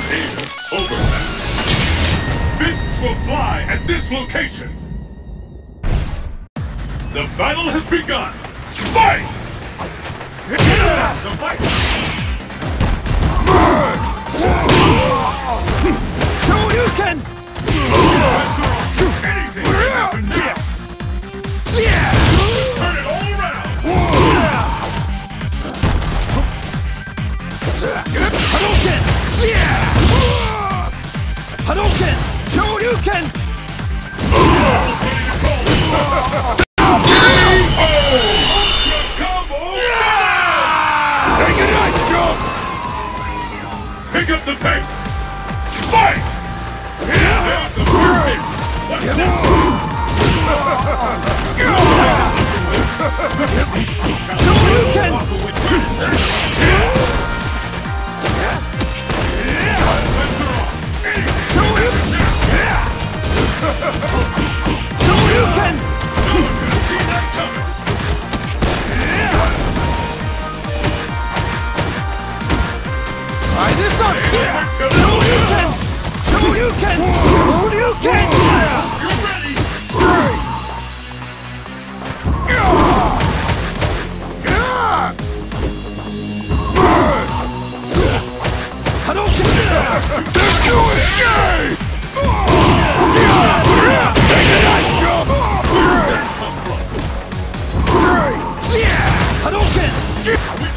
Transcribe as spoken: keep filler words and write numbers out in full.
Overmatch. Fists will fly at this location. The battle has begun. Fight! The fight! Shoryuken! Anything can happen now. Turn it all around. Hadouken! Hadouken! Shoryuken! Take it out, Joe! Pick up the pace! Fight! There's the first hit! What's next? Shoryuken! Shoryuken! Try this on! Shoryuken! Shoryuken! Shoryuken! You ready? Hadouken! Let's do it! Hadouken!